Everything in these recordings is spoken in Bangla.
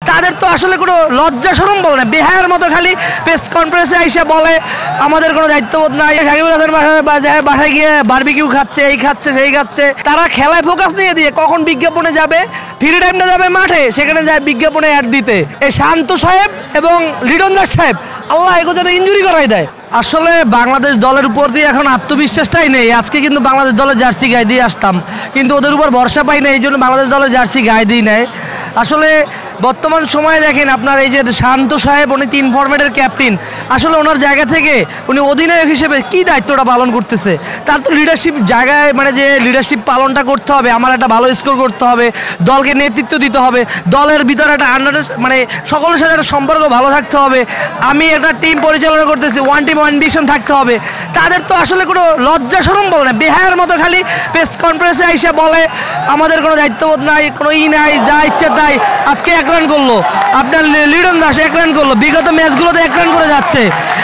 তাদের তো আসলে কোনো লজ্জা শরম বলে না, বেহায়ার মতো খালি প্রেস কনফারেন্সে আইসা বলে আমাদের কোনো দায়িত্ববোধ নাই। সাকিবুল হাসান বাসায় গিয়ে বারবিকিউ খাচ্ছে, এই খাচ্ছে সেই খাচ্ছে। তারা খেলায় ফোকাস নিয়ে দিয়ে কখন বিজ্ঞাপনে যাবে, ফ্রি টাইমটা যাবে মাঠে, সেখানে যায় বিজ্ঞাপনে অ্যাড দিতে। এই শান্ত সাহেব এবং লিটন দাস সাহেব আল্লাহ এগো যেন ইঞ্জুরি করাই দেয়। আসলে বাংলাদেশ দলের উপর দিয়ে এখন আত্মবিশ্বাসটাই নেই। আজকে কিন্তু বাংলাদেশ দলের জার্সি গায়ে দিয়ে আসতাম, কিন্তু ওদের উপর ভরসা পাই না, এই জন্য বাংলাদেশ দলের জার্সি গায়ে দিই নেয়। আসলে বর্তমান সময়ে দেখেন আপনার এই যে শান্ত সাহেব, উনি 3 ফরম্যাটের ক্যাপ্টেন। আসলে ওনার জায়গা থেকে উনি অধিনায়ক হিসেবে কি দায়িত্বটা পালন করতেছে, তার তো লিডারশিপ জায়গায় মানে যে লিডারশিপ পালনটা করতে হবে, আমার একটা ভালো স্কোর করতে হবে, দলকে নেতৃত্ব দিতে হবে, দলের ভিতরে একটা মানে সকলের সাথে একটা সম্পর্ক ভালো থাকতে হবে, আমি একটা টিম পরিচালনা করতেছি, ওয়ান টিম ওয়ান ভিশন থাকতে হবে। তাদের তো আসলে কোনো লজ্জা শরম বলে না, বেহায়ার মতো খালি প্রেস কনফারেন্সে আইসা বলে আমাদের কোনো দায়িত্ববোধ নাই, কোনো নাই, যা ইচ্ছে তাই। আজকে 1 রান করলো আপনার লিটন দাস, 1 রান করলো, বিগত ম্যাচগুলোতে 1 রান করে যাচ্ছে।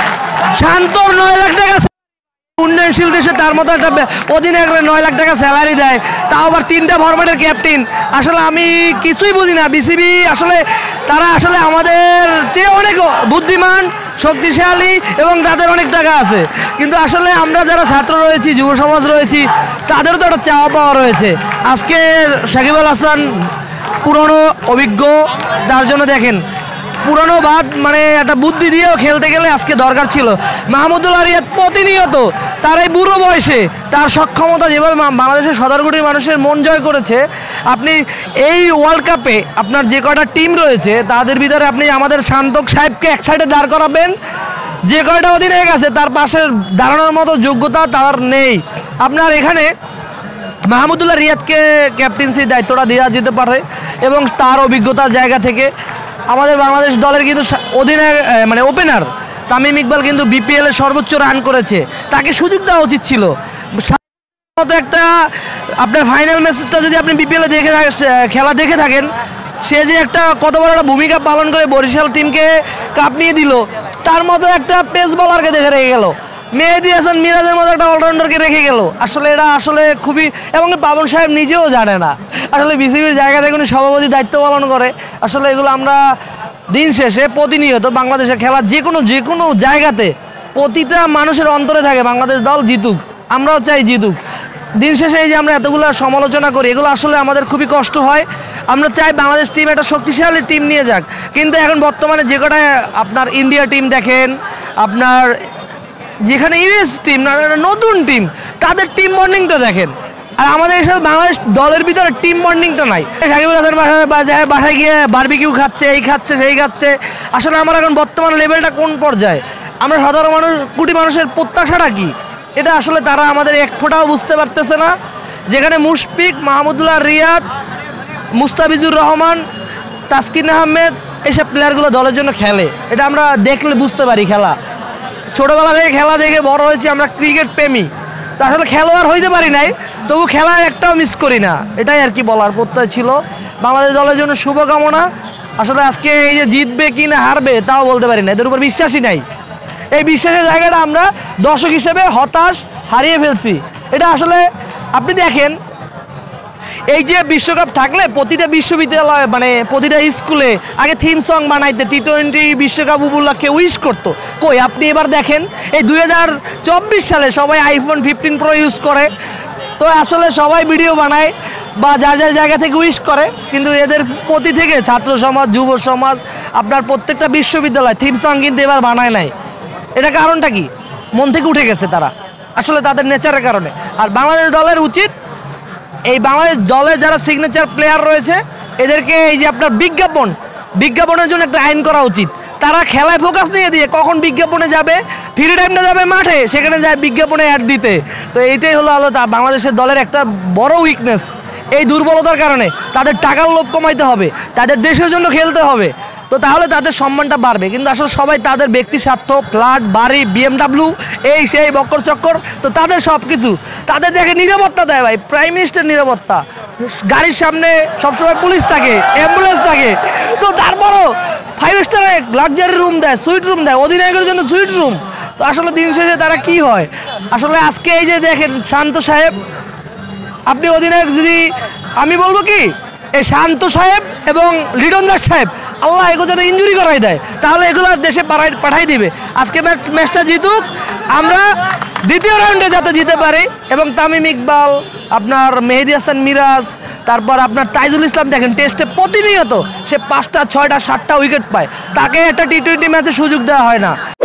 শান্তর 9 লাখ টাকা উন্নয়নশীল দেশে তার মতো একটা অধিনায়ক 9 লাখ টাকা স্যালারি দেয়, তাও আবার 3টা ফরম্যাটের ক্যাপ্টেন। আসলে আমি কিছুই বুঝি না, বিসিবি আসলে তারা আসলে আমাদের চেয়ে অনেক বুদ্ধিমান, শক্তিশালী এবং তাদের অনেক টাকা আছে, কিন্তু আসলে আমরা যারা ছাত্র রয়েছি, যুব সমাজ রয়েছি, তাদেরও তো একটা চাওয়া পাওয়া রয়েছে। আজকে সাকিবুল হাসান পুরনো অভিজ্ঞ, তার জন্য দেখেন পুরনো বাদ মানে একটা বুদ্ধি দিয়েও খেলতে গেলে আজকে দরকার ছিল। মাহমুদুল্লাহ রিয়াদ প্রতিনিয়ত তার এই বুড়ো বয়সে তার সক্ষমতা যেভাবে বাংলাদেশের 17 কোটি মানুষের মন জয় করেছে, আপনি এই ওয়ার্ল্ড কাপে আপনার যে কয়টা টিম রয়েছে তাদের ভিতরে আপনি আমাদের শান্তক সাহেবকে এক সাইডে দাঁড় করাবেন, যে কয়টা অধিনায়ক আছে তার পাশে দাঁড়ানোর মতো যোগ্যতা তার নেই। আপনার এখানে মাহমুদুল্লাহ রিয়াদকে ক্যাপ্টেন্সির দায়িত্বটা দেওয়া যেতে পারে এবং তার অভিজ্ঞতার জায়গা থেকে আমাদের বাংলাদেশ দলের কিন্তু অধিনায়ক মানে ওপেনার তামিম ইকবাল কিন্তু বিপিএল এর সর্বোচ্চ রান করেছে, তাকে সুযোগ দেওয়া উচিত ছিল। একটা আপনার ফাইনাল ম্যাচটা যদি আপনি বিপিএল এ খেলা দেখে থাকেন, সে যে একটা কত বড় একটা ভূমিকা পালন করে বরিশাল টিমকে কাপ নিয়ে দিল, তার মতো একটা পেস বলারকে দেখে রেখে গেল, মেহেদী হাসান মিরাজের মতো একটা অলরাউন্ডারকে রেখে গেল। আসলে এটা আসলে খুবই, এবং পাবন সাহেব নিজেও জানে না আসলে বিসিবির জায়গা থেকে উনি সভাপতি দায়িত্ব পালন করে। আসলে এগুলো আমরা দিন শেষে প্রতিনিয়ত বাংলাদেশের খেলা যে কোনো জায়গাতে প্রতিটা মানুষের অন্তরে থাকে বাংলাদেশ দল জিতুক, আমরাও চাই জিতুক। দিন শেষে এই যে আমরা এতগুলো সমালোচনা করি, এগুলো আসলে আমাদের খুবই কষ্ট হয়। আমরা চাই বাংলাদেশ টিম একটা শক্তিশালী টিম নিয়ে যাক, কিন্তু এখন বর্তমানে যে কটা আপনার ইন্ডিয়া টিম দেখেন, আপনার যেখানে ইউএস টিম না নতুন টিম, তাদের টিম বন্ডিংটা দেখেন, আর আমাদের এসব বাংলাদেশ দলের ভিতরে টিম বন্ডিংটা নাই। সাকিবুল হাসান বাসায় গিয়ে বারবিকিউ খাচ্ছে, এই খাচ্ছে সেই খাচ্ছে। আসলে আমার এখন বর্তমান লেভেলটা কোন পর্যায়ে, আমরা সাধারণ কোটি মানুষের প্রত্যাশাটা কি, এটা আসলে তারা আমাদের এক ফোঁটাও বুঝতে পারতেছে না। যেখানে মুশফিক, মাহমুদুল্লাহ রিয়াদ, মুস্তাফিজুর রহমান, তাসকিন আহমেদ এইসব প্লেয়ারগুলো দলের জন্য খেলে, এটা আমরা দেখলে বুঝতে পারি। খেলা ছোটোবেলা থেকে খেলা দেখে বড় হয়েছি, আমরা ক্রিকেট প্রেমী, তো আসলে খেলোয়াড় হইতে পারি নাই, তবু খেলা একটাও মিস করি না, এটাই আর কি বলার প্রত্যয় ছিল। বাংলাদেশ দলের জন্য শুভকামনা। আসলে আজকে এই যে জিতবে কি না হারবে তাও বলতে পারি না, এদের উপর বিশ্বাসই নাই। এই বিশ্বাসের জায়গাটা আমরা দর্শক হিসেবে হতাশ, হারিয়ে ফেলছি। এটা আসলে আপনি দেখেন, এই যে বিশ্বকাপ থাকলে প্রতিটা বিশ্ববিদ্যালয় মানে প্রতিটা স্কুলে আগে থিম সং বানাইতে টি-20 বিশ্বকাপ উপলক্ষে উইশ করতো, কই আপনি এবার দেখেন এই 2024 সালে সবাই আইফোন 15 প্রো ইউজ করে, তো আসলে সবাই ভিডিও বানায় বা যার যার জায়গা থেকে উইশ করে, কিন্তু এদের প্রতি থেকে ছাত্র সমাজ, যুব সমাজ, আপনার প্রত্যেকটা বিশ্ববিদ্যালয় থিম সং কিন্তু এবার বানায় নাই। এটা কারণটা কি, মন থেকে উঠে গেছে তারা, আসলে তাদের নেচারের কারণে। আর বাংলাদেশ দলের উচিত এই বাংলাদেশ দলের যারা সিগনেচার প্লেয়ার রয়েছে এদেরকে এই যে আপনার বিজ্ঞাপনের জন্য একটা আইন করা উচিত। তারা খেলায় ফোকাস নিয়ে দিয়ে কখন বিজ্ঞাপনে যাবে, ফ্রি টাইমটা যাবে মাঠে, সেখানে যায় বিজ্ঞাপনে অ্যাড দিতে। তো এইটাই হলো আলাদা বাংলাদেশের দলের একটা বড় উইকনেস। এই দুর্বলতার কারণে তাদের টাকার লোভ কমাইতে হবে, তাদের দেশের জন্য খেলতে হবে, তো তাহলে তাদের সম্মানটা বাড়বে। কিন্তু আসলে সবাই তাদের ব্যক্তি স্বার্থ, ফ্ল্যাট, বাড়ি, BMW, এই সেই বক্কর চক্কর, তো তাদের সব কিছু তাদের দেখে নিরাপত্তা দেয় ভাই, প্রাইম মিনিস্টার নিরাপত্তা, গাড়ির সামনে সবসময় পুলিশ থাকে, অ্যাম্বুলেন্স থাকে, তো তারপরও 5 স্টার লাক্সারি রুম দেয়, সুইট রুম দেয়, অধিনায়কের জন্য সুইট রুম। তো আসলে দিন শেষে তারা কি হয়, আসলে আজকে এই যে দেখেন শান্ত সাহেব, আপনি অধিনায়ক যদি, আমি বলবো কি এই শান্ত সাহেব এবং লিটন দাস সাহেব আল্লাহ এগুলো যেন ইনজুরি করাই দেয়, তাহলে এগুলো দেশে পাঠাই দিবে। আজকে ম্যাচটা জিতুক, আমরা দ্বিতীয় রাউন্ডে যাতে জিতে পারি। এবং তামিম ইকবাল, আপনার মেহেদী হাসান মিরাজ, তারপর আপনার তাইজুল ইসলাম দেখেন টেস্টে প্রতিনিয়ত সে 5টা 6টা 7টা উইকেট পায়, তাকে একটা টি-20 ম্যাচে সুযোগ দেওয়া হয় না।